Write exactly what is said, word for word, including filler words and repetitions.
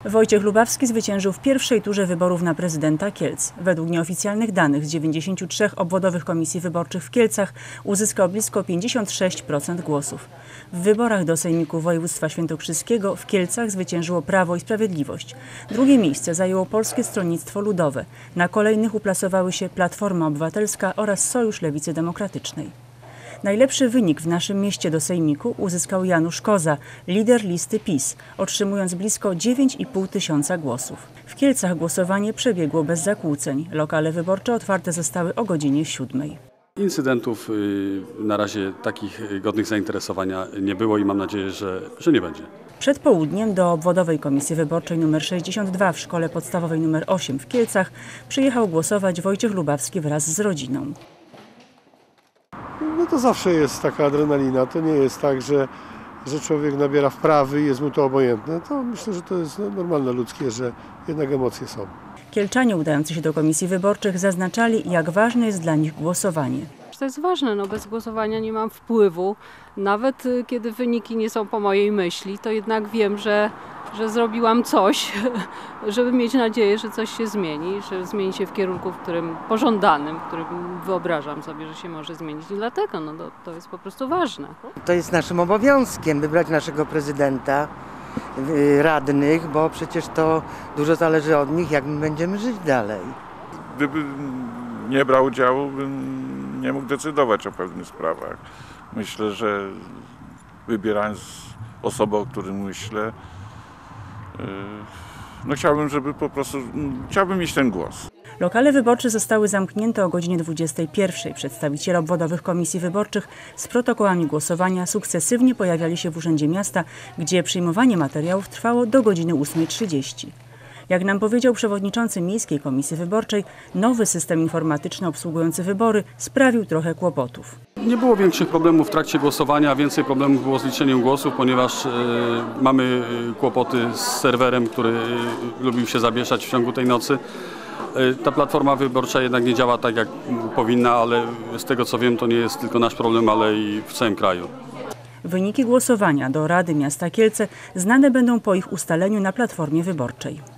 Wojciech Lubawski zwyciężył w pierwszej turze wyborów na prezydenta Kielc. Według nieoficjalnych danych z dziewięćdziesięciu trzech obwodowych komisji wyborczych w Kielcach uzyskał blisko pięćdziesiąt sześć procent głosów. W wyborach do Sejmiku Województwa Świętokrzyskiego w Kielcach zwyciężyło Prawo i Sprawiedliwość. Drugie miejsce zajęło Polskie Stronnictwo Ludowe. Na kolejnych uplasowały się Platforma Obywatelska oraz Sojusz Lewicy Demokratycznej. Najlepszy wynik w naszym mieście do Sejmiku uzyskał Janusz Koza, lider listy PiS, otrzymując blisko dziewięć i pół tysiąca głosów. W Kielcach głosowanie przebiegło bez zakłóceń. Lokale wyborcze otwarte zostały o godzinie siódmej. Incydentów na razie takich godnych zainteresowania nie było i mam nadzieję, że, że nie będzie. Przed południem do obwodowej komisji wyborczej nr sześćdziesiąt dwa w szkole podstawowej nr osiem w Kielcach przyjechał głosować Wojciech Lubawski wraz z rodziną. No to zawsze jest taka adrenalina, to nie jest tak, że, że człowiek nabiera wprawy i jest mu to obojętne. To myślę, że to jest normalne ludzkie, że jednak emocje są. Kielczanie udający się do komisji wyborczych zaznaczali, jak ważne jest dla nich głosowanie. To jest ważne, no bez głosowania nie mam wpływu. Nawet kiedy wyniki nie są po mojej myśli, to jednak wiem, że, że zrobiłam coś, żeby mieć nadzieję, że coś się zmieni, że zmieni się w kierunku, w którym pożądanym, w którym wyobrażam sobie, że się może zmienić. I dlatego no, to, to jest po prostu ważne. To jest naszym obowiązkiem wybrać naszego prezydenta, radnych, bo przecież to dużo zależy od nich, jak my będziemy żyć dalej. Gdyby nie brał udziału, bym nie mógł decydować o pewnych sprawach. Myślę, że wybierając osobę, o której myślę, no chciałbym, żeby po prostu, chciałbym mieć ten głos. Lokale wyborcze zostały zamknięte o godzinie dwudziestej pierwszej. Przedstawiciele obwodowych komisji wyborczych z protokołami głosowania sukcesywnie pojawiali się w Urzędzie Miasta, gdzie przyjmowanie materiałów trwało do godziny ósmej trzydzieści. Jak nam powiedział przewodniczący Miejskiej Komisji Wyborczej, nowy system informatyczny obsługujący wybory sprawił trochę kłopotów. Nie było większych problemów w trakcie głosowania, więcej problemów było z liczeniem głosów, ponieważ y, mamy kłopoty z serwerem, który y, lubił się zawieszać w ciągu tej nocy. Y, ta platforma wyborcza jednak nie działa tak, jak powinna, ale z tego co wiem, to nie jest tylko nasz problem, ale i w całym kraju. Wyniki głosowania do Rady Miasta Kielce znane będą po ich ustaleniu na platformie wyborczej.